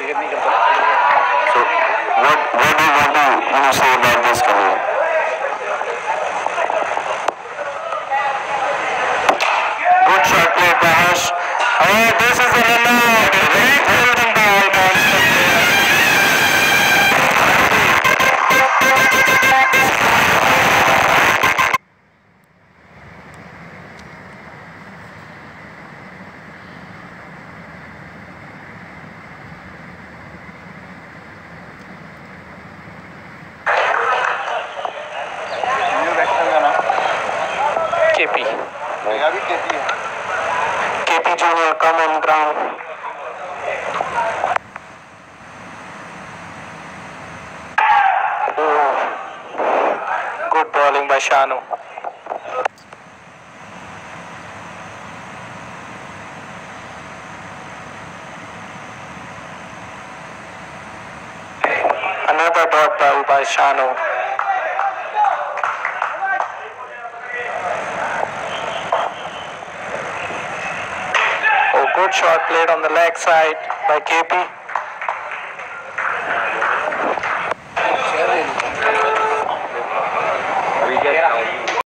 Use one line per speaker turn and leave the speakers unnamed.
So, what do you want to say about this career? Good shot played by Harsh. Oh, this is a runner. Great holding ball constant. KP. KP Junior, come on ground. Oh, good bowling by Shanu. Another dot ball by Shanu. Oh, good shot played on the leg side by KP.